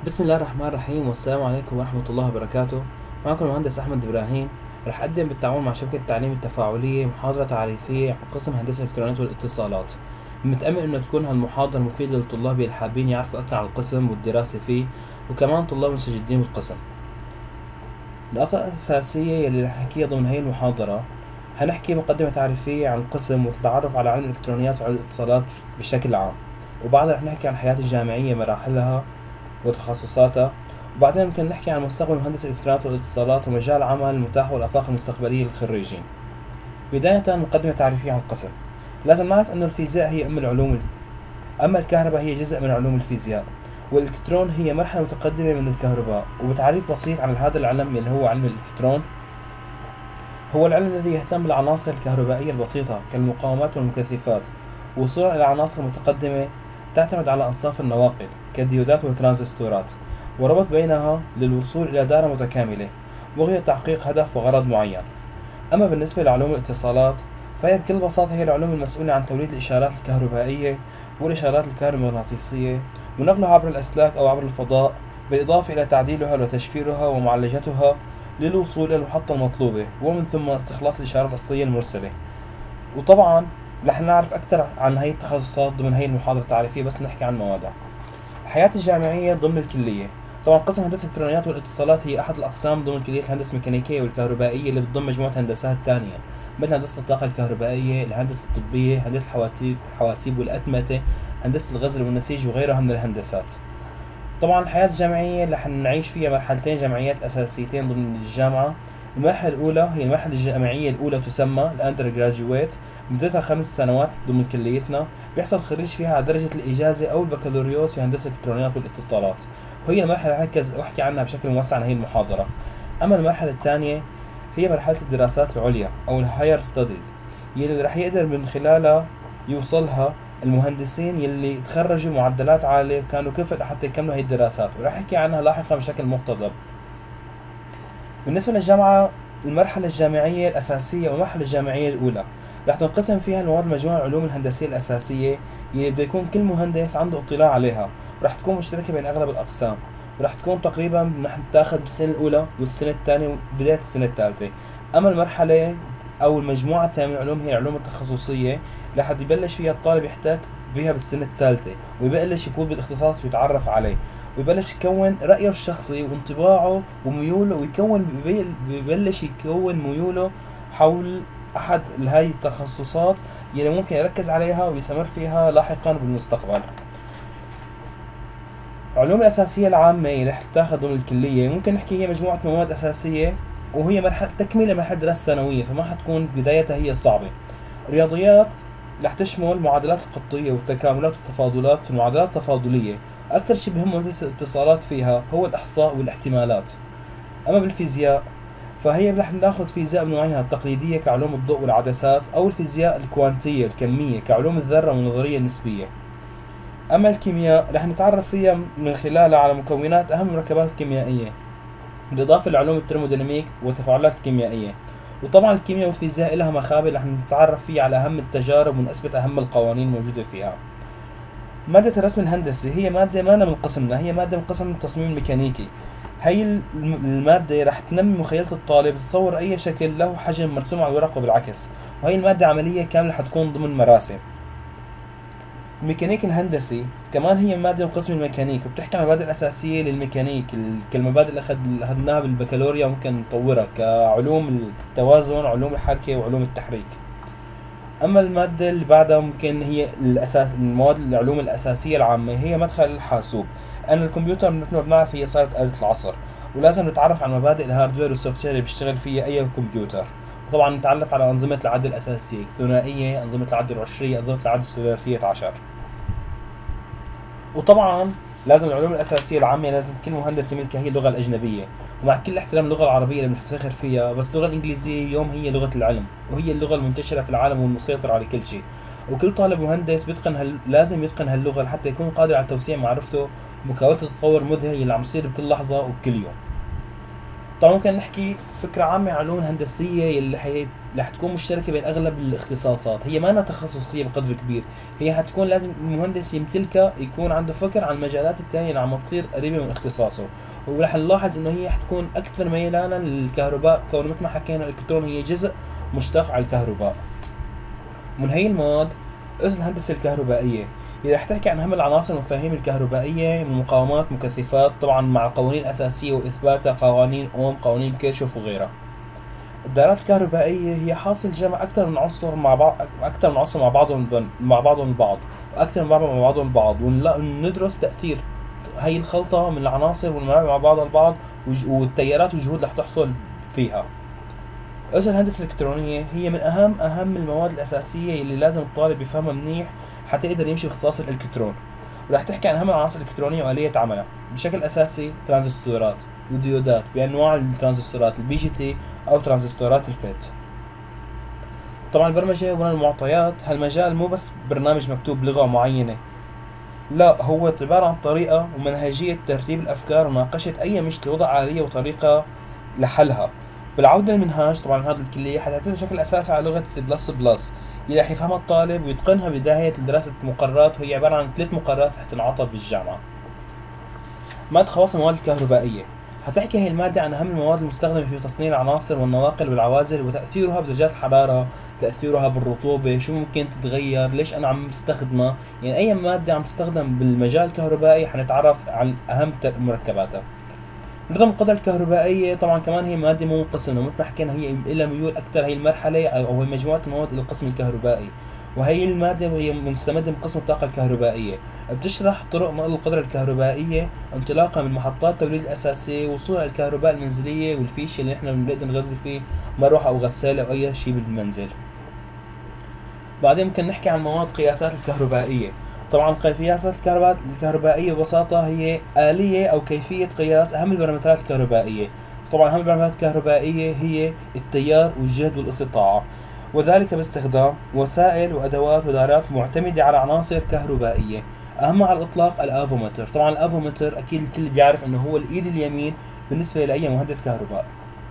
بسم الله الرحمن الرحيم والسلام عليكم ورحمة الله وبركاته. معكم المهندس أحمد إبراهيم. رح أقدم بالتعاون مع شبكة التعليم التفاعلية محاضرة تعريفية عن قسم هندسة الإلكترونيات والاتصالات. متأمل إنه تكون هالمحاضرة مفيدة للطلاب اللي حابين يعرفوا أكثر عن القسم والدراسة فيه، وكمان طلاب مستجدين بالقسم. النقطة الأساسية اللي رح نحكيها ضمن هاي المحاضرة، هنحكي مقدمة تعريفية عن القسم والتعرف على علم الإلكترونيات وعلم الاتصالات بشكل عام، وبعدها رح نحكي عن الحياة الجامعية مراحلها وتخصصاتها، وبعدين ممكن نحكي عن مستقبل مهندس الإلكترونيات والاتصالات ومجال العمل المتاح والآفاق المستقبلية للخريجين. بداية مقدمة تعريفية عن القسم. لازم نعرف أن الفيزياء هي أم العلوم، أما الكهرباء هي جزء من علوم الفيزياء، والإلكترون هي مرحلة متقدمة من الكهرباء. وبتعريف بسيط عن هذا العلم اللي هو علم الإلكترون، هو العلم الذي يهتم بالعناصر الكهربائية البسيطة كالمقاومات والمكثفات، وصولا إلى عناصر متقدمة تعتمد على أنصاف النواقل كالديودات والترانزستورات، وربط بينها للوصول إلى دائرة متكاملة وهي تحقيق هدف وغرض معين. أما بالنسبة لعلوم الاتصالات فهي بكل بساطة هي العلوم المسؤولة عن توليد الإشارات الكهربائية والإشارات الكهرومغناطيسية ونقلها عبر الأسلاك أو عبر الفضاء، بالإضافة إلى تعديلها وتشفيرها ومعالجتها للوصول إلى المحطة المطلوبة، ومن ثم استخلاص الإشارة الأصلية المرسلة. وطبعا رح نعرف أكثر عن هي التخصصات ضمن هي المحاضرة التعريفية، بس نحكي عن موادها. الحياة الجامعية ضمن الكلية. طبعا قسم هندسة الإلكترونيات والاتصالات هي أحد الأقسام ضمن كلية الهندسة الميكانيكية والكهربائية اللي بتضم مجموعة هندسات تانية مثل هندسة الطاقة الكهربائية، الهندسة الطبية، هندسة الحواسيب والأتمتة، هندسة الغزل والنسيج وغيرها من الهندسات. طبعا الحياة الجامعية رح نعيش فيها مرحلتين جامعيات أساسيتين ضمن الجامعة. المرحلة الأولى هي المرحلة الجامعية الأولى، تسمى الأندر جراجويت، مدتها 5 سنوات ضمن كليتنا، بيحصل الخريج فيها على درجة الإجازة أو البكالوريوس في هندسة الإلكترونيات والاتصالات، وهي المرحلة اللي هركز وأحكي عنها بشكل موسع عن هي المحاضرة. أما المرحلة الثانية هي مرحلة الدراسات العليا أو الهاير ستاديز، يلي رح يقدر من خلالها يوصلها المهندسين يلي تخرجوا معدلات عالية وكانوا كفء لحتى يكملوا هي الدراسات، وراح احكي عنها لاحقا بشكل مقتضب. بالنسبة للجامعة، المرحلة الجامعية الأساسية والمرحلة الجامعية الأولى راح تنقسم فيها المواد مجموعة العلوم الهندسية الأساسية يلي بده يكون كل مهندس عنده اطلاع عليها، وراح تكون مشتركة بين أغلب الأقسام، وراح تكون تقريبا رح تاخذ بالسنة الأولى والسنة الثانية وبداية السنة الثالثة. أما المرحلة أو المجموعة الثانية من العلوم هي العلوم التخصصية، رح يبلش فيها الطالب يحتاج بها بالسنة الثالثة، ويبلش يفوت بالاختصاص ويتعرف عليه، ويبلش يكون رأيه الشخصي وانطباعه وميوله، بيبلش يكون ميوله حول أحد هاي التخصصات يلي ممكن يركز عليها ويستمر فيها لاحقا بالمستقبل. العلوم الأساسية العامة اللي رح تاخذ ضمن الكلية ممكن نحكي هي مجموعة مواد أساسية، وهي مرحلة تكملة مرحلة دراسة ثانوية، فما حتكون بدايتها هي صعبة. رياضيات رح تشمل معادلات القطية والتكاملات والتفاضلات والمعادلات التفاضلية. أكثر شيء بهم مهندس الاتصالات فيها هو الإحصاء والاحتمالات. أما بالفيزياء فهي رح ناخذ فيزياء بنوعها التقليدية كعلوم الضوء والعدسات، أو الفيزياء الكوانتية الكمية كعلوم الذرة والنظرية النسبية. أما الكيمياء رح نتعرف فيها من خلالها على مكونات أهم المركبات الكيميائية، بالإضافة لعلوم الترموديناميك والتفاعلات الكيميائية. وطبعا الكيمياء والفيزياء لها مخابل رح نتعرف فيها على أهم التجارب ونثبت أهم القوانين الموجودة فيها. مادة الرسم الهندسي هي مادة ما من قسمنا، هي مادة من قسم التصميم الميكانيكي. هي المادة رح تنمي مخيلة الطالب تصور أي شكل له حجم مرسوم على الورق وبالعكس، وهي المادة عملية كاملة حتكون ضمن مراسم. الميكانيك الهندسي كمان هي مادة من قسم الميكانيك، وبتحكي عن المبادئ الأساسية للميكانيك كالمبادئ اللي أخذناها بالبكالوريا، ممكن نطورها كعلوم التوازن، علوم الحركة، وعلوم التحريك. أما المادة اللي بعدها ممكن هي الأساس، المواد العلوم الأساسية العامة هي مدخل الحاسوب، لأن الكمبيوتر مثل ما بنعرف هي صارت آلة العصر، ولازم نتعرف على مبادئ الهاردوير والسوفت وير اللي بيشتغل فيها أي كمبيوتر. وطبعا نتعرف على أنظمة العد الأساسية الثنائية، أنظمة العد العشرية، أنظمة العد الثلاثية عشر. وطبعا لازم العلوم الأساسية العامة لازم كل مهندس يملكها هي اللغة الأجنبية، ومع كل احترام اللغة العربية اللي بنفتخر فيها، بس اللغة الإنجليزية اليوم هي لغة العلم، وهي اللغة المنتشرة في العالم والمسيطرة على كل شيء. وكل طالب مهندس لازم يتقن هاللغة لحتى يكون قادر على توسيع معرفته ومكاومة التطور المذهل اللي عم يصير بكل لحظة وبكل يوم. طبعا ممكن نحكي فكرة عامة عن العلوم الهندسية اللي رح تكون مشتركة بين أغلب الاختصاصات. هي ما تخصصية بقدر كبير، هي حتكون لازم المهندس يمتلكها، يكون عنده فكر عن المجالات التانية اللي عم تصير قريبة من اختصاصه. ورح نلاحظ إنه هي حتكون أكثر ميلانا للكهرباء، كونه مثل ما حكينا الإلكترون هي جزء مشتق على الكهرباء. من هي المواد قسم الهندسة الكهربائية، هي رح تحكي عن أهم العناصر والمفاهيم الكهربائية من مقاومات مكثفات، طبعا مع القوانين الأساسية وإثباتها، قوانين أوم، قوانين كيرشوف وغيرها. الدائرات الكهربائية هي حاصل جمع أكثر من عنصر مع بعض، أكثر من عنصر مع بعضهم البعض، وأكثر من مع بعضهم البعض، وندرس تأثير هي الخلطة من العناصر والمنابع مع بعضها البعض، والتيارات والجهود اللي رح تحصل فيها. قسم الهندسة الإلكترونية هي من أهم المواد الأساسية اللي لازم الطالب يفهمها منيح حتى يقدر يمشي باختصاص الإلكترون. ورح تحكي عن أهم العناصر الإلكترونية وآلية عملها بشكل أساسي: ترانزستورات وديودات بأنواع الترانزستورات البي جي تي أو ترانزستورات الفيت. طبعا البرمجة وبناء المعطيات، هالمجال مو بس برنامج مكتوب بلغة معينة، لا، هو عبارة عن طريقة ومنهجية ترتيب الأفكار ومناقشة أي مشكلة، وضع آلية وطريقة لحلها. بالعودة للمنهاج، طبعا هذا الكلية حتعتمد بشكل أساسي على لغة سي بلس بلس اللي رح يفهمها الطالب ويتقنها بداية دراسة مقررات، وهي عبارة عن 3 مقررات رح تنعطى بالجامعة. مادة خواص المواد الكهربائية، هتحكي هي المادة عن أهم المواد المستخدمة في تصنيع العناصر والنواقل والعوازل وتأثيرها بدرجات الحرارة، تأثيرها بالرطوبة، شو ممكن تتغير، ليش أنا عم بستخدمها. يعني أي مادة عم تستخدم بالمجال الكهربائي حنتعرف عن أهم مركباتها. نظام القطع الكهربائية طبعا كمان هي مادة مو منقسمة، مثل ما حكينا هي إلى ميول أكثر، هي المرحلة أو هي مجموعة المواد إلى القسم الكهربائي، وهي المادة هي مستمدة من قسم الطاقة الكهربائية. بتشرح طرق نقل القدرة الكهربائية انطلاقا من محطات التوليد الأساسية وصولا الكهرباء المنزلية والفيش اللي احنا بنقدر نغذي فيه مروحة أو غسالة أو أي شيء بالمنزل. بعدين ممكن نحكي عن مواد قياسات الكهربائية. طبعا قياسات الكهربائية ببساطة هي آلية أو كيفية قياس أهم البارامترات الكهربائية. طبعا أهم البارامترات الكهربائية هي التيار والجهد والاستطاعة، وذلك باستخدام وسائل وأدوات ودائرات معتمدة على عناصر كهربائية. أهم على الإطلاق الآفومتر. طبعا الآفومتر أكيد الكل بيعرف أنه هو الإيد اليمين بالنسبة لأي مهندس كهرباء.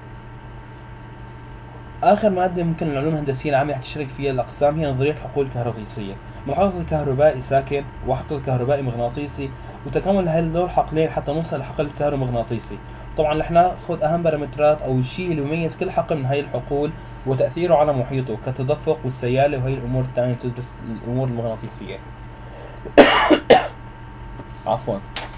آخر مادة ممكن العلوم الهندسية العامة تشترك فيها الأقسام هي نظرية الحقول الكهرومغناطيسية. من الحقل الكهربائي ساكن وحقل كهربائي مغناطيسي، وتكامل هذول الحقلين حتى نوصل للحقل الكهرومغناطيسي. طبعا رح ناخذ أهم بارامترات أو الشيء اللي يميز كل حقل من هاي الحقول وتأثيره على محيطه كالتدفق والسيالة وهي الأمور الثانية تدرس الأمور المغناطيسية. عفوا.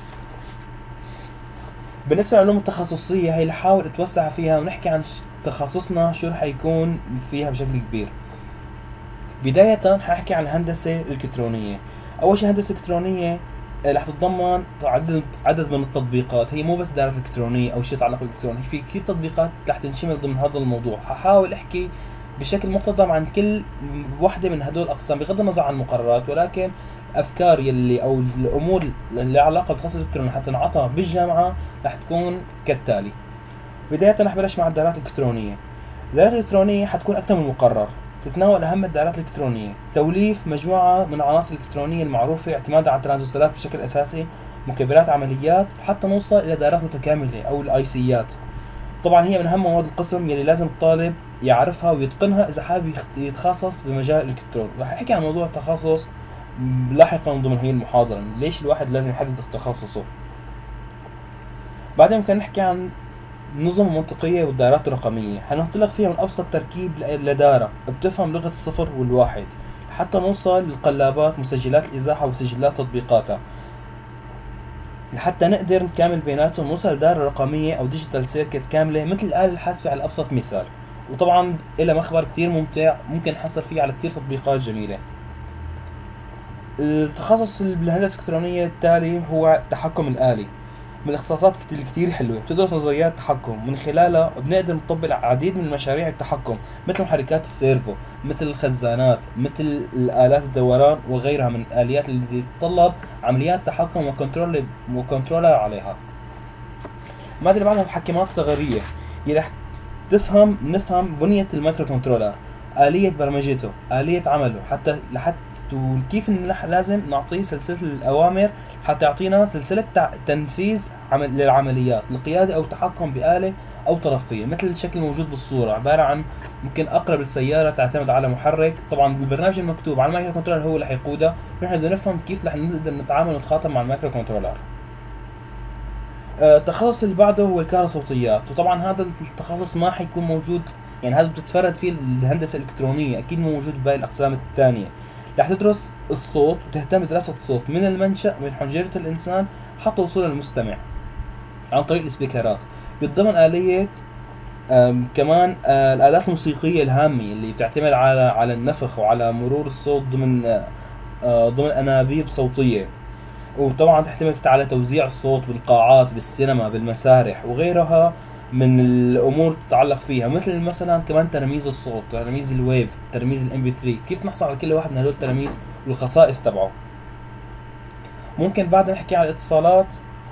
بالنسبة للعلوم التخصصية هي اللي حاول اتوسع فيها ونحكي عن تخصصنا شو رح يكون فيها بشكل كبير. بداية حاحكي عن الهندسة الإلكترونية. أول شيء الهندسة الإلكترونية رح تتضمن عدد من التطبيقات، هي مو بس دائرة إلكترونية أو شيء يتعلق بالإلكترونية، في كثير تطبيقات رح تنشمل ضمن هذا الموضوع. ححاول أحكي بشكل مقتضب عن كل وحدة من هدول الأقسام بغض النظر عن المقررات، ولكن أفكار يلي أو الأمور اللي علاقة بتخصص الإلكترونية حتى نعطها بالجامعة رح تكون كالتالي. بداية رح بلش مع الدائرات الإلكترونية. الدائرات الإلكترونية حتكون أكثر من مقرر، تتناول أهم الدائرات الإلكترونية: توليف مجموعة من العناصر الإلكترونية المعروفة اعتمادا على الترانزستورات بشكل أساسي، مكبرات عمليات، حتى نوصل إلى دائرات متكاملة أو الآيسيات. طبعا هي من أهم مواد القسم يلي لازم الطالب يعرفها ويتقنها إذا حابب يتخصص بمجال الإلكترون. رح أحكي عن موضوع التخصص لاحقا ضمن هي المحاضرة، ليش الواحد لازم يحدد تخصصه. بعدين ممكن نحكي عن النظم المنطقية والدائرات الرقمية. حننطلق فيها من أبسط تركيب لدارة بتفهم لغة الصفر والواحد حتى نوصل للقلابات، مسجلات الإزاحة وسجلات تطبيقاتها، لحتى نقدر نكامل بيناتهم نوصل لدائرة رقمية أو ديجيتال سيركت كاملة مثل الآلة الحاسبة على أبسط مثال. وطبعا إلى مخبر كتير ممتع ممكن نحصل فيه على كتير تطبيقات جميلة. التخصص بالهندسة الإلكترونية التالي هو التحكم الآلي. من الاختصاصات كتير حلوة، بتدرس نظريات التحكم من خلالها بنقدر نطبق العديد من مشاريع التحكم مثل محركات السيرفو، مثل الخزانات، مثل الآلات الدوران وغيرها من الآليات اللي تتطلب عمليات تحكم وكنترولر عليها. المادة اللي بعدها محكمات صغرية، اللي رح نفهم بنية المايكرو كنترولر، آلية برمجته، آلية عمله، لحتى كيف لازم نعطيه سلسلة الأوامر حتى يعطينا سلسلة تنفيذ للعمليات، القيادة أو التحكم بآلة او طرفيه، مثل الشكل الموجود بالصوره، عباره عن ممكن اقرب السياره تعتمد على محرك. طبعا البرنامج المكتوب على المايكرو كنترولر هو اللي حيقودها، ونحن بدنا نفهم كيف رح نقدر نتعامل ونتخاطب مع المايكرو كنترولر. التخصص اللي بعده هو الكهروصوتيات، وطبعا هذا التخصص ما حيكون موجود، يعني هذا بتتفرد فيه الهندسه الالكترونيه، اكيد مو موجود بباقي الاقسام الثانيه. رح تدرس الصوت وتهتم بدراسه الصوت من المنشأ من حنجره الانسان حتى وصوله للمستمع عن طريق السبيكرات، بالضمن آلية كمان الآلات الموسيقية الهامة اللي بتعتمد على النفخ وعلى مرور الصوت ضمن أنابيب صوتية، وطبعا تعتمد على توزيع الصوت بالقاعات بالسينما بالمسارح وغيرها من الأمور تتعلق فيها، مثل مثلا كمان ترميز الصوت، ترميز الويف، ترميز الام بي 3، كيف نحصل على كل واحد من هدول التراميز والخصائص تبعه. ممكن بعد نحكي عن الاتصالات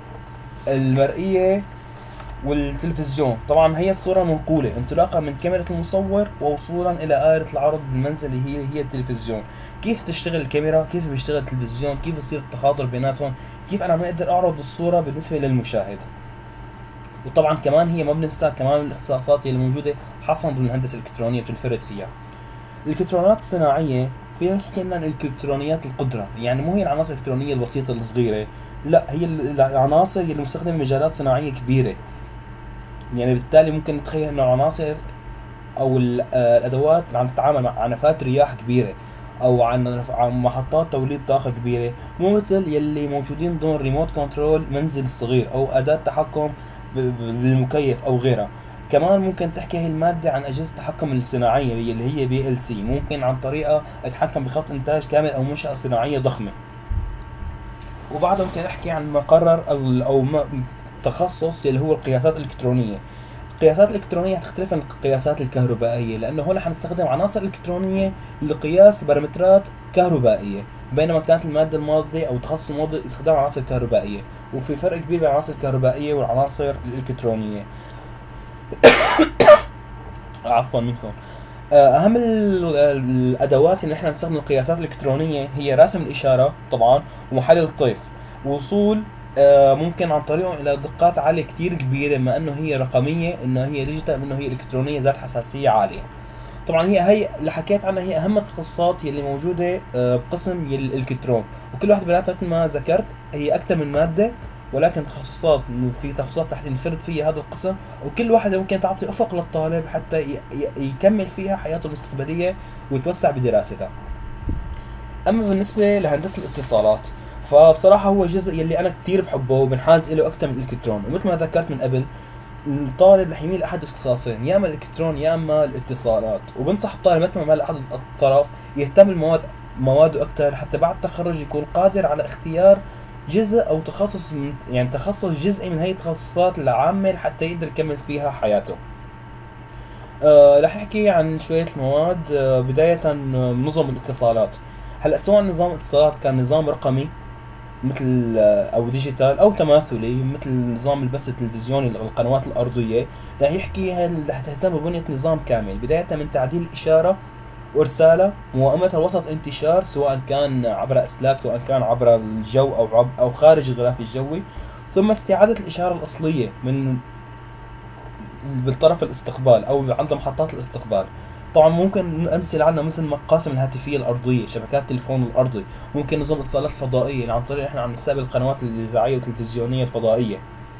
المرئية والتلفزيون. طبعا هي الصورة المنقولة انطلاقا من كاميرا المصور ووصولا إلى آلة العرض بالمنزل اللي هي التلفزيون. كيف تشتغل الكاميرا، كيف بيشتغل التلفزيون، كيف يصير التخاطر بيناتهم، كيف أنا بقدر أعرض الصورة بالنسبة للمشاهد. وطبعا كمان هي ما بننسى كمان الاختصاصات اللي موجودة حصلا ضمن الهندسة الإلكترونية بتنفرد فيها. الإلكترونيات الصناعية فينا نحكي عنها الإلكترونيات القدرة، يعني مو هي العناصر الإلكترونية البسيطة الصغيرة، لا هي العناصر اللي مستخدمة بمجالات صناعية كبيرة. يعني بالتالي ممكن نتخيل انه العناصر او الادوات اللي عم تتعامل مع عنفات رياح كبيره او عن محطات توليد طاقه كبيره، مو مثل يلي موجودين ضمن ريموت كنترول منزل صغير او اداه تحكم بالمكيف او غيرها. كمان ممكن تحكي هي الماده عن اجهزه التحكم الصناعيه اللي هي بي ال سي، ممكن عن طريقها اتحكم بخط انتاج كامل او منشاه صناعيه ضخمه. وبعدها ممكن نحكي عن مقرر او تخصص اللي هو القياسات الالكترونيه. القياسات الالكترونيه هتختلف عن القياسات الكهربائيه، لانه هون حنستخدم عناصر الكترونيه لقياس بارامترات كهربائيه، بينما كانت الماده الماضيه او التخصص الماضي استخدام عناصر كهربائيه، وفي فرق كبير بين العناصر الكهربائيه والعناصر الالكترونيه. عفوا منكم. اهم الادوات اللي احنا بنستخدم القياسات الالكترونيه هي رسم الاشاره طبعا، ومحلل الطيف، وصول ممكن عن طريقهم الى دقات عاليه كتير كبيره، بما انه هي رقميه، انه هي ديجيتال، انه هي الكترونيه ذات حساسيه عاليه. طبعا هي اللي حكيت عنها هي اهم التخصصات يلي موجوده بقسم الالكترون، وكل واحد بيناتها مثل ما ذكرت هي اكثر من ماده، ولكن تخصصات في تخصصات تحت ينفرد فيها هذا القسم، وكل واحده ممكن تعطي افق للطالب حتى يكمل فيها حياته المستقبليه ويتوسع بدراستها. اما بالنسبه لهندسه الاتصالات فبصراحه هو جزء يلي انا كتير بحبه وبنحاز له اكثر من الالكترون، ومثل ما ذكرت من قبل الطالب رح يميل لاحد الاختصاصين، يا اما الالكترون يا اما الاتصالات، وبنصح الطالب مثل ما مال احد الطرف يهتم مواده اكثر حتى بعد التخرج يكون قادر على اختيار جزء او تخصص يعني تخصص جزئي من هي التخصصات العامه حتى يقدر يكمل فيها حياته. رح نحكي عن شويه المواد. بدايه نظم الاتصالات. هلا سواء نظام الاتصالات كان نظام رقمي مثل او ديجيتال او تماثلي مثل نظام البث التلفزيوني القنوات الارضيه، رح تهتم ببنيه نظام كامل بدايه من تعديل الاشاره وارسالها، موائمتها وسط انتشار سواء كان عبر اسلاك، سواء كان عبر الجو او خارج الغلاف الجوي، ثم استعاده الاشاره الاصليه من بالطرف الاستقبال او عند محطات الاستقبال. طبعا ممكن امثله عندنا مثل مقاسم الهاتفيه الارضيه، شبكات التليفون الارضي، ممكن نظام الاتصالات الفضائيه اللي عن طريق احنا عم نستقبل القنوات الاذاعيه والتلفزيونيه الفضائيه.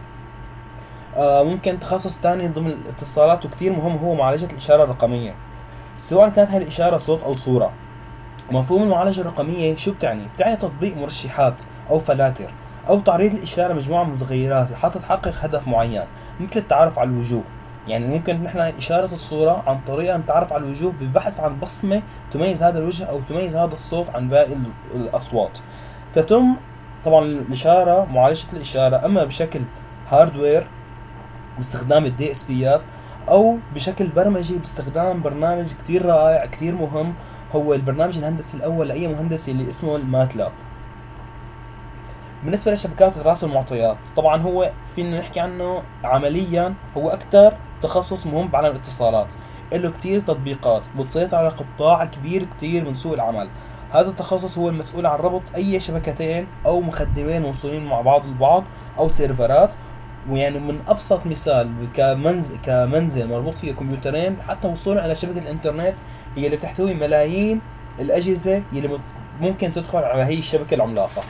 ممكن تخصص ثاني ضمن الاتصالات وكتير مهم هو معالجه الاشاره الرقميه، سواء كانت هاي الاشاره صوت او صوره. مفهوم المعالجه الرقميه شو بتعني؟ بتعني تطبيق مرشحات او فلاتر او تعريض الاشاره مجموعه من المتغيرات لحتى تحقق هدف معين، مثل التعرف على الوجوه. يعني ممكن نحن إشارة الصورة عن طريقة نتعرف على الوجوه بالبحث عن بصمة تميز هذا الوجه أو تميز هذا الصوت عن باقي الأصوات. تتم طبعا الإشارة معالجة الإشارة أما بشكل هاردوير باستخدام الدي اس بيات، أو بشكل برمجي باستخدام برنامج كتير رائع كتير مهم، هو البرنامج الهندسي الأول لأي مهندس اللي اسمه الماتلاب. بالنسبة لشبكات الرأس والمعطيات، طبعا هو فينا نحكي عنه عمليا هو أكثر تخصص مهم بعالم الاتصالات، له كتير تطبيقات بتسيطر على قطاع كبير كتير من سوق العمل. هذا التخصص هو المسؤول عن ربط أي شبكتين أو مخدمين موصولين مع بعض البعض أو سيرفرات، ويعني من ابسط مثال كمنزل مربوط فيه كمبيوترين حتى وصولا الى شبكه الانترنت هي اللي بتحتوي ملايين الاجهزه اللي ممكن تدخل على هي الشبكه العملاقه.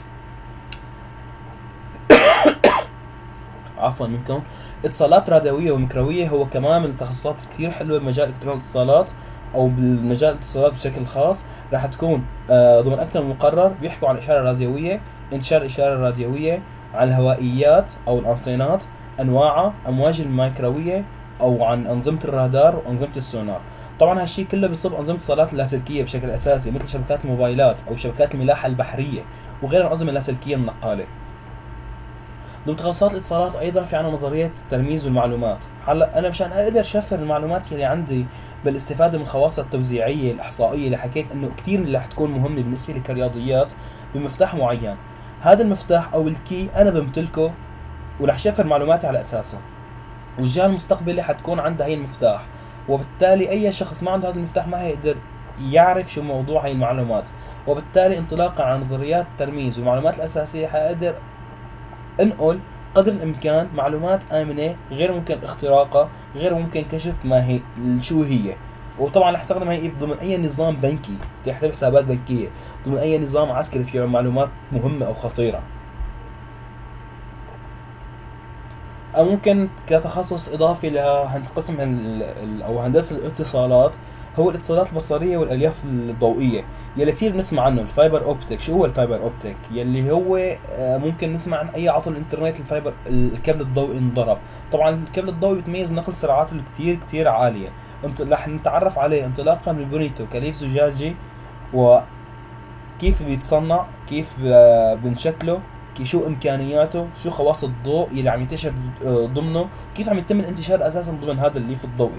عفوا منكم. اتصالات راديويه وميكرويه هو كمان من التخصصات كثير حلوه بمجال الكترونيات الاتصالات او بالمجال الاتصالات بشكل خاص. راح تكون ضمن اكثر من مقرر بيحكوا عن الاشاره الراديويه، انتشار الاشاره الراديويه، عن الهوائيات او الانطينات، انواعها، امواج الميكرويه، او عن انظمه الرادار وانظمه السونار. طبعا هالشيء كله بيصب انظمه الاتصالات اللاسلكيه بشكل اساسي مثل شبكات الموبايلات او شبكات الملاحه البحريه وغير الانظمه اللاسلكيه النقاله. ضمن تخصصات الاتصالات ايضا في عنا نظريه الترميز والمعلومات. هلا انا مشان اقدر شفر المعلومات اللي عندي بالاستفاده من خواصها التوزيعيه الاحصائيه اللي حكيت انه كثير اللي رح تكون مهمه بالنسبه لي كرياضيات بمفتاح معين. هذا المفتاح او الكي انا بمتلكه ورح شفر معلوماتي على اساسه. والجهه المستقبلي حتكون عندها هي المفتاح، وبالتالي اي شخص ما عنده هذا المفتاح ما هيقدر يعرف شو موضوع هي المعلومات. وبالتالي انطلاقا عن نظريات الترميز والمعلومات الاساسيه حقدر انقل قدر الامكان معلومات امنه غير ممكن اختراقها، غير ممكن كشف ما هي شو هي. وطبعا رح استخدم هي ضمن اي نظام بنكي تحتوي حسابات بنكيه، ضمن اي نظام عسكري فيه معلومات مهمه او خطيره، او ممكن كتخصص اضافي لقسم او هندسه الاتصالات هو الاتصالات البصريه والالياف الضوئيه يلي كثير بنسمع عنه. الفايبر اوبتيك. شو هو الفايبر اوبتيك؟ يلي هو ممكن نسمع عن اي عطل الانترنت الفايبر الكابل الضوئي انضرب. طبعا الكابل الضوئي بتميز نقل سرعاته كثير كثير عاليه. رح نتعرف عليه انطلاقا من بنيته كليف زجاجي وكيف بيتصنع، كيف بنشكله، شو امكانياته، شو خواص الضوء اللي عم ينتشر ضمنه، كيف عم يتم الانتشار اساسا ضمن هذا الليف الضوئي.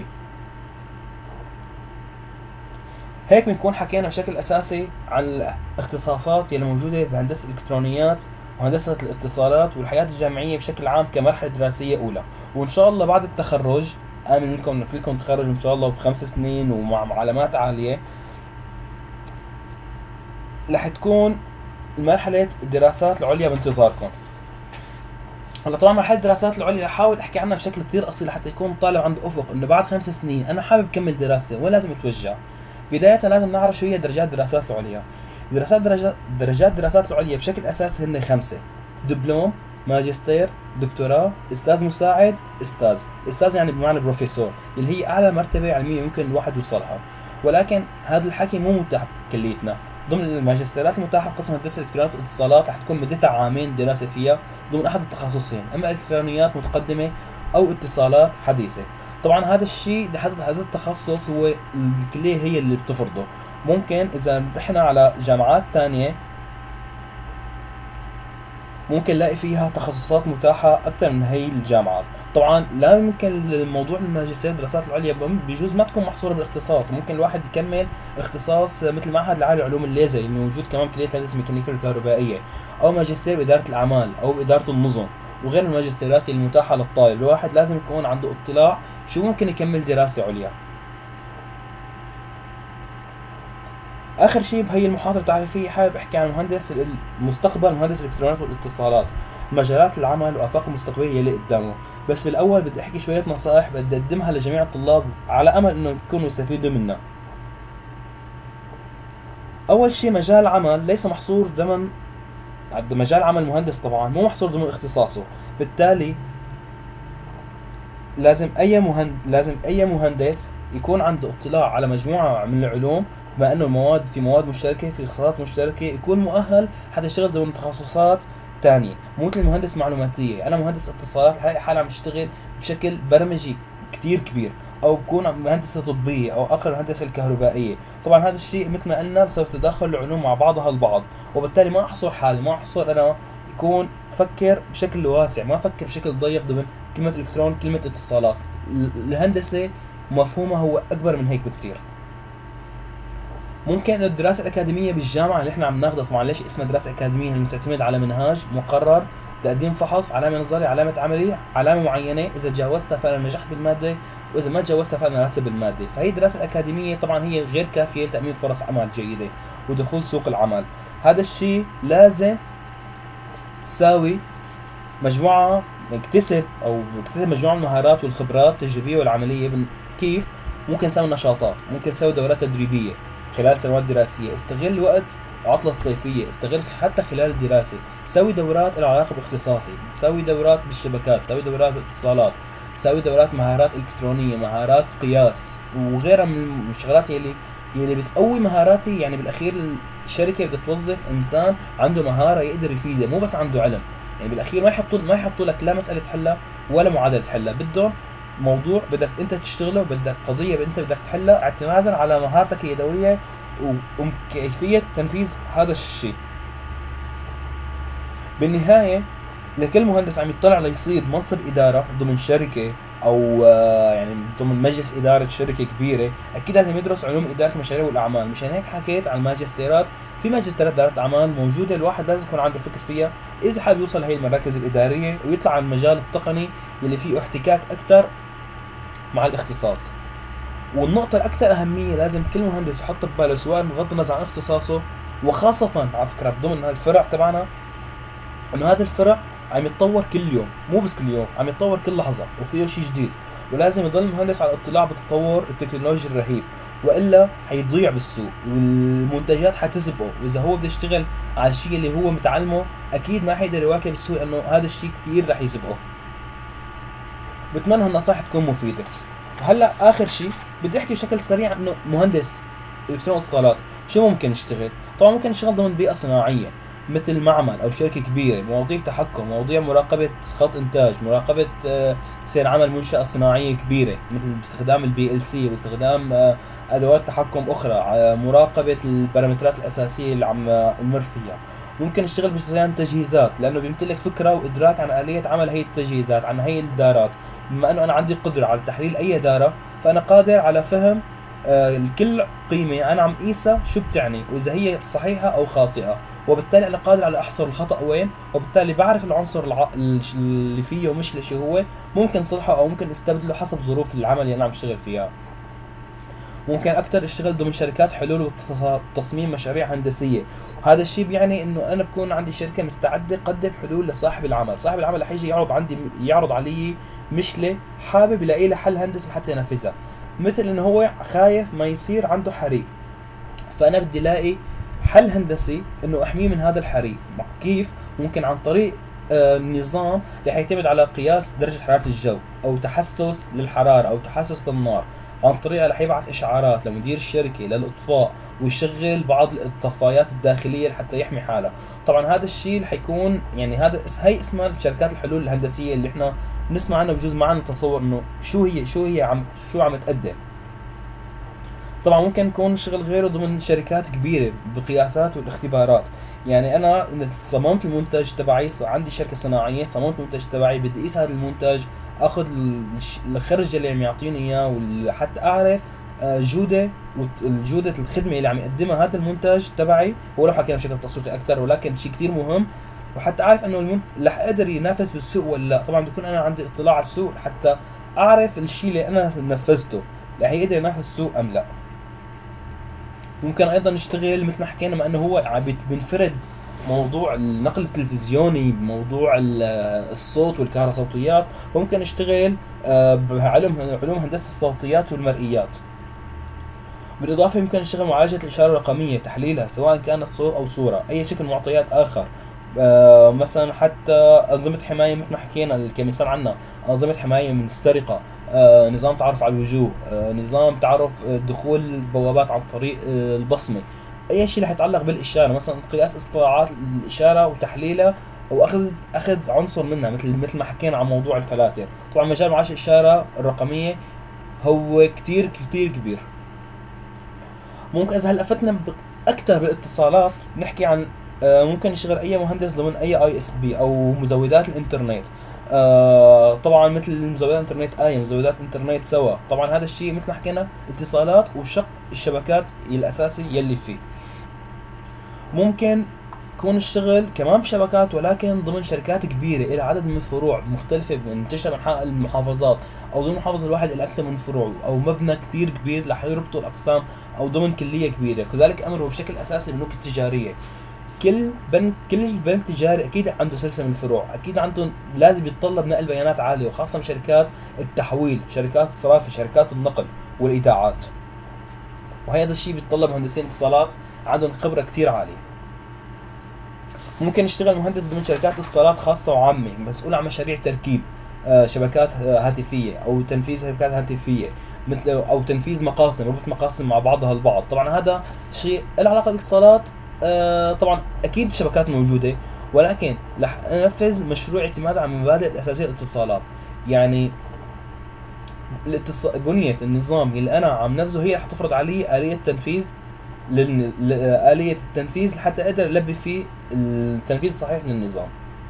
هيك بنكون حكينا بشكل اساسي عن الاختصاصات اللي موجوده بهندسه الالكترونيات وهندسه الاتصالات والحياه الجامعيه بشكل عام كمرحله دراسيه اولى. وان شاء الله بعد التخرج امن منكم انه كلكم تخرجوا ان شاء الله ب5 سنين ومع علامات عاليه، رح تكون مرحله الدراسات العليا بانتظاركم. هلا طبعا مرحله الدراسات العليا رح احاول احكي عنها بشكل كثير اصيل لحتى يكون الطالب عنده افق انه بعد 5 سنين انا حابب اكمل دراسه وين لازم اتوجه. بدايه لازم نعرف شو هي درجات الدراسات العليا. درجات الدراسات العليا بشكل اساسي هن 5: دبلوم، ماجستير، دكتوراه، استاذ مساعد، استاذ يعني بمعنى بروفيسور اللي هي اعلى مرتبه علميه ممكن الواحد يوصلها. ولكن هذا الحكي مو متاح بكليتنا. ضمن الماجستيرات المتاحه بقسم هندسه الالكترونيات والاتصالات رح تكون مدتها عامين دراسه فيها ضمن احد التخصصين، اما الكترونيات متقدمه او اتصالات حديثه. طبعا هذا الشيء لحد هذا التخصص هو الكليه هي اللي بتفرضه. ممكن اذا رحنا على جامعات ثانيه ممكن نلاقي فيها تخصصات متاحة أكثر من هي الجامعات. طبعا لا يمكن موضوع الماجستير الدراسات العليا بيجوز ما تكون محصورة بالاختصاص. ممكن الواحد يكمل اختصاص مثل معهد العالي لعلوم الليزر اللي موجود كمان بكلية الهندسة الميكانيكية والكهربائية، أو ماجستير بإدارة الأعمال أو بإدارة النظم وغير الماجستيرات المتاحة للطالب. الواحد لازم يكون عنده اطلاع شو ممكن يكمل دراسة عليا. اخر شيء بهي المحاضره التعريفيه حابب احكي عن مستقبل مهندس الالكترونيات والاتصالات، مجالات العمل وافاق المستقبليه اللي قدامه. بس بالاول بدي احكي شويه نصائح بدي اقدمها لجميع الطلاب على امل انه يكونوا يستفيدوا منها. اول شيء مجال العمل ليس محصور ضمن مجال عمل مهندس، طبعا مو محصور ضمن اختصاصه. بالتالي لازم اي مهندس يكون عنده اطلاع على مجموعه من العلوم، بما انه في مواد مشتركه، في اختصاصات مشتركه، يكون مؤهل حتى يشتغل ضمن تخصصات ثانيه. مو مثل مهندس معلوماتيه، انا مهندس اتصالات حلاقي حالي عم اشتغل بشكل برمجي كثير كبير، او بكون مهندسه طبيه او اقرا الهندسه الكهربائيه. طبعا هذا الشيء مثل ما قلنا بسبب تداخل العلوم مع بعضها البعض، وبالتالي ما احصر حالي، ما احصر انا، يكون فكر بشكل واسع، ما فكر بشكل ضيق ضمن كلمه الكترون كلمه اتصالات. الهندسه مفهومها هو اكبر من هيك بكثير. ممكن الدراسه الاكاديميه بالجامعه اللي احنا عم ناخذها، طبعا ليش اسمها دراسه اكاديميه؟ اللي تعتمد على منهاج مقرر، تقديم فحص، علامه نظري، علامه عملي، علامه معينه، اذا تجاوزتها فانا نجحت بالماده، واذا ما تجاوزتها فانا راسب بالماده. فهي الدراسه الاكاديميه طبعا هي غير كافيه لتامين فرص عمل جيده ودخول سوق العمل. هذا الشيء لازم تساوي مجموعه نكتسب او نكتسب مجموعه من المهارات والخبرات التجريبيه والعمليه. كيف؟ ممكن نسوي نشاطات، ممكن نسوي دورات تدريبيه خلال سنوات دراسيه، استغل وقت عطلة الصيفية، استغل حتى خلال الدراسة، سوي دورات لها علاقة باختصاصي، سوي دورات بالشبكات، سوي دورات بالاتصالات، سوي دورات مهارات إلكترونية، مهارات قياس وغيرها من الشغلات يلي بتقوي مهاراتي. يعني بالأخير الشركة بدها توظف إنسان عنده مهارة يقدر يفيدها، مو بس عنده علم. يعني بالأخير ما يحطوا لك لا مسألة حلها ولا معادلة حلها، بدهم موضوع بدك انت تشتغله، بدك قضية انت بدك تحلها اعتمادا على مهارتك اليدوية وكيفية تنفيذ هذا الشيء. بالنهاية لكل مهندس عم يطلع ليصير منصب إدارة ضمن شركة أو يعني ضمن مجلس إدارة شركة كبيرة، أكيد لازم يدرس علوم إدارة المشاريع والأعمال. مشان هيك حكيت عن الماجستيرات. في ماجستيرات إدارة أعمال موجودة، الواحد لازم يكون عنده فكر فيها إذا حابب يوصل لهي المراكز الإدارية ويطلع على المجال التقني يلي فيه احتكاك أكثر مع الاختصاص. والنقطة الأكثر أهمية لازم كل مهندس يحط بباله، سواء بغض النظر عن اختصاصه، وخاصة على فكرة ضمن الفرع تبعنا، إنه هذا الفرع عم يتطور كل يوم، مو بس كل يوم، عم يتطور كل لحظة وفيه شيء جديد، ولازم يضل المهندس على اطلاع بالتطور التكنولوجي الرهيب، وإلا حيضيع بالسوق والمنتجات حتسبقه. وإذا هو بده يشتغل على الشيء اللي هو متعلمه أكيد ما حيقدر يواكب السوق، إنه هذا الشيء كتير رح يسبقه. بتمنى هالنصائح تكون مفيدة. هلا آخر شيء بدي أحكي بشكل سريع إنه مهندس إلكترونيات اتصالات شو ممكن يشتغل؟ طبعا ممكن يشتغل ضمن بيئة صناعية مثل معمل او شركه كبيره، مواضيع تحكم، مواضيع مراقبه خط انتاج، مراقبه سير عمل منشاه صناعيه كبيره مثل باستخدام البي ال سي، باستخدام ادوات تحكم اخرى، مراقبه البارامترات الاساسيه اللي عم نمر فيها. ممكن يشتغل بصيانه تجهيزات لانه بيمتلك فكره وادراك عن اليه عمل هي التجهيزات، عن هي الدارات. بما انه انا عندي قدره على تحليل اي داره، فانا قادر على فهم الكل قيمة أنا عم قيسها شو بتعني، وإذا هي صحيحة أو خاطئة، وبالتالي أنا قادر على أحصر الخطأ وين، وبالتالي بعرف العنصر اللي فيه ومش شو هو، ممكن صلحه أو ممكن استبدله حسب ظروف العمل اللي أنا عم اشتغل فيها. ممكن أكتر اشتغل ضمن شركات حلول وتصميم مشاريع هندسية، وهذا الشيء بيعني إنه أنا بكون عندي شركة مستعدة تقدم حلول لصاحب العمل. صاحب العمل رح يجي يعرض علي مشكلة حابب يلاقي لها حل هندسي حتى ينفذها، مثل انه هو خايف ما يصير عنده حريق، فانا بدي الاقي حل هندسي انه احميه من هذا الحريق. كيف؟ ممكن عن طريق نظام رح يعتمد على قياس درجة حرارة الجو او تحسس للحرارة او تحسس للنار. عن طريقها رح يبعث اشعارات لمدير الشركة للاطفاء ويشغل بعض الطفايات الداخلية لحتى يحمي حاله. طبعا هذا الشيء رح يكون يعني هي اسمها شركات الحلول الهندسية اللي احنا بنسمع عنها، بجوز ما عنا تصور انه شو عم تقدم. طبعا ممكن يكون شغل غيره ضمن شركات كبيرة بقياسات والاختبارات. يعني انا صممت المنتج تبعي، عندي شركة صناعية، صممت المنتج تبعي، بدي اقيس هذا المنتج، اخذ الخرج اللي عم يعطيني اياه حتى اعرف جودة الخدمة اللي عم يقدمها هذا المنتج تبعي. ولو حكينا بشكل تسويقي اكثر، ولكن شيء كثير مهم، وحتى اعرف انه رح اقدر ينافس بالسوق ولا لا. طبعا بكون انا عندي اطلاع على السوق حتى اعرف الشيء اللي انا نفذته رح يقدر ينافس السوق ام لا. ممكن ايضا نشتغل مثل ما حكينا، ما انه هو بنفرد موضوع النقل التلفزيوني بموضوع الصوت والكهروصوتيات، فممكن نشتغل بعلوم هندسة الصوتيات والمرئيات. بالاضافه يمكن نشتغل معالجه الاشاره الرقميه، تحليلها سواء كانت صوت او صوره، اي شكل معطيات اخر. مثلا حتى انظمه حمايه مثل ما حكينا كمثال عنا، انظمه حمايه من السرقه، نظام تعرف على الوجوه، نظام تعرف دخول البوابات عن طريق البصمه، اي شيء رح يتعلق بالاشاره، مثلا قياس استطلاعات الاشاره وتحليلها واخذ عنصر منها، مثل ما حكينا عن موضوع الفلاتر. طبعا مجال معالجه الاشاره الرقميه هو كتير كبير. ممكن اذا هلا فتنا اكثر بالاتصالات نحكي عن ممكن يشتغل اي مهندس ضمن اي اس بي او مزودات الانترنت. طبعا مثل مزودات الانترنت مزودات الانترنت سوا. طبعا هذا الشيء مثل ما حكينا اتصالات وشق الشبكات الاساسي يلي فيه. ممكن يكون الشغل كمان بشبكات ولكن ضمن شركات كبيرة إلى عدد من الفروع مختلفة منتشرة بأنحاء المحافظات، أو ضمن محافظة الواحد إلى أكثر من فروع، أو مبنى كتير كبير رح يربطوا الأقسام، أو ضمن كلية كبيرة. كذلك أمره بشكل أساسي بالبنوك التجارية. كل بنك تجاري اكيد عنده سلسله من الفروع، اكيد عنده لازم يتطلب نقل بيانات عاليه، وخاصه شركات التحويل، شركات الصرافه، شركات النقل والايداعات. وهذا الشيء بيتطلب مهندسين اتصالات عندهم خبره كتير عاليه. ممكن يشتغل مهندس ضمن شركات اتصالات خاصه وعامه مسؤول عن مشاريع تركيب شبكات هاتفيه او تنفيذ شبكات هاتفيه، مثل او تنفيذ مقاسم، ربط مقاسم مع بعضها البعض. طبعا هذا شيء له علاقه بالاتصالات. طبعا اكيد الشبكات موجوده، ولكن رح ننفذ مشروع اعتماد على المبادئ الاساسيه للاتصالات. يعني بنيه النظام اللي انا عم نفذه هي رح تفرض علي اليه تنفيذ آلية التنفيذ لحتى اقدر البي فيه التنفيذ الصحيح للنظام.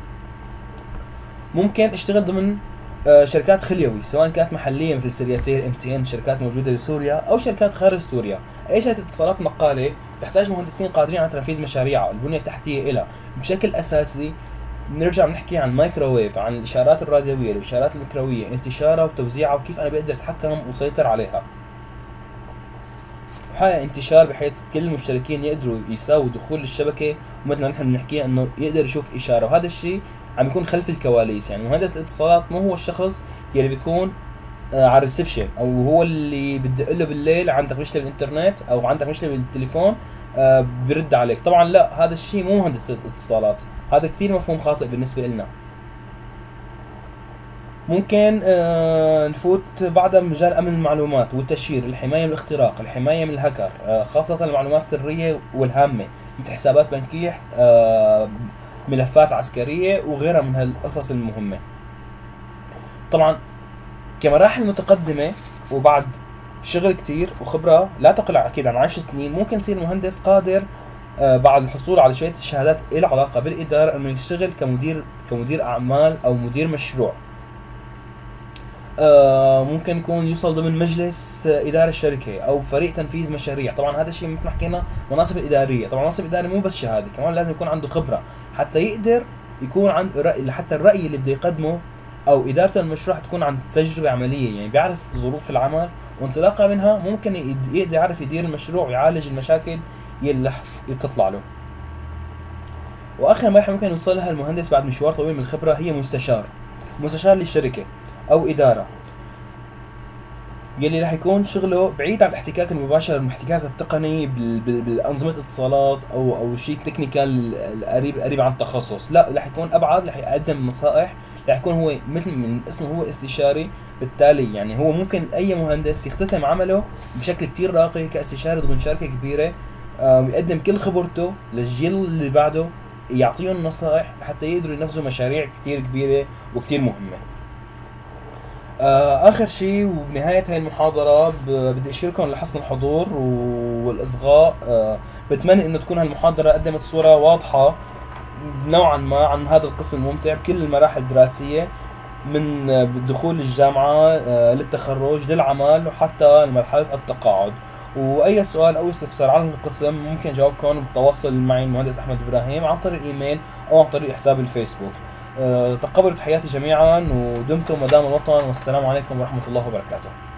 ممكن اشتغل ضمن شركات خليوي، سواء كانت محليه مثل سرياتيل، MTN، شركات موجوده بسوريا، او شركات خارج سوريا. اي شركه اتصالات نقاله تحتاج مهندسين قادرين على تنفيذ مشاريعها، البنيه التحتيه لها بشكل اساسي. بنرجع بنحكي عن المايكروويف، عن الاشارات الراديويه، الاشارات الميكروويه، انتشارها وتوزيعها وكيف انا بقدر اتحكم وسيطر عليها، حقق انتشار بحيث كل المشتركين يقدروا يساووا دخول الشبكه، ومثل نحن بنحكي انه يقدر يشوف اشاره. وهذا الشيء عم يكون خلف الكواليس. يعني مهندس الاتصالات مو هو الشخص يلي بيكون على الريسبشن، او هو اللي بدق له بالليل عندك مشكله بالانترنت او عندك مشكله بالتليفون بيرد عليك. طبعا لا، هذا الشيء مو مهندس الاتصالات، هذا كثير مفهوم خاطئ بالنسبه لنا. ممكن نفوت بعدها بمجال امن المعلومات والتشفير، الحمايه من الاختراق، الحمايه من الهكر، خاصه المعلومات السريه والهامه مثل حسابات بنكيه، ملفات عسكريه وغيرها من هالقصص المهمه. طبعا كمراحل متقدمه وبعد شغل كتير وخبره لا تقل اكيد عن 10 سنين، ممكن يصير مهندس قادر بعد الحصول على شويه الشهادات لها علاقه بالاداره انه يشتغل كمدير اعمال او مدير مشروع. ممكن يكون يوصل ضمن مجلس إدارة الشركة أو فريق تنفيذ مشاريع. طبعا هذا الشيء مثل ما حكينا مناصب الإدارية. طبعا مناصب الإداري مو بس شهادة، كمان لازم يكون عنده خبرة حتى يقدر يكون عنده رأي، حتى الرأي اللي بده يقدمه أو إدارته المشروع تكون عن تجربة عملية، يعني بيعرف ظروف العمل وانطلاقا منها ممكن يقدر يعرف يدير المشروع ويعالج المشاكل اللي بتطلع له. وآخر مرحلة ممكن يوصلها المهندس بعد مشوار طويل من الخبرة هي مستشار للشركة أو إدارة، يلي راح يكون شغله بعيد عن الاحتكاك المباشر، الاحتكاك التقني بالأنظمة الاتصالات أو شيء تكنيكال قريب عن التخصص. لا، راح يكون أبعد، راح يقدم نصائح، راح يكون هو مثل من اسمه هو استشاري. بالتالي يعني هو ممكن أي مهندس يختتم عمله بشكل كتير راقي كاستشاري ضمن شركة كبيرة، يقدم كل خبرته للجيل اللي بعده، يعطيهم نصائح حتى يقدروا ينفذوا مشاريع كتير كبيرة وكتير مهمة. اخر شيء وبنهاية هاي المحاضرة بدي اشكركم لحسن الحضور والاصغاء. بتمنى انه تكون هالمحاضرة قدمت صورة واضحة نوعا ما عن هذا القسم الممتع بكل المراحل الدراسية، من دخول الجامعة للتخرج للعمل وحتى لمرحلة التقاعد. واي سؤال او استفسار عن القسم ممكن جاوبكم بالتواصل معي المهندس احمد ابراهيم عن طريق الايميل او عن طريق حساب الفيسبوك. تقبلوا تحياتي جميعا ودمتم مدام الوطن، والسلام عليكم ورحمة الله وبركاته.